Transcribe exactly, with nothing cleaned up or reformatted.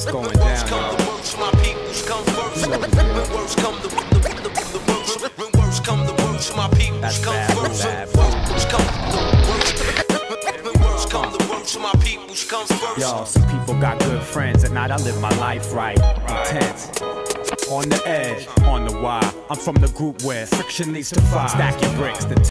It's going down, y'all. My peoples come first. When words come the when words come the words my peoples come first. Words come when words come the words my peoples come first. Yo, some people got good friends. At night I live my life right, intense. On the edge, on the wire. I'm from the group where friction leads to fire. Stack your bricks. The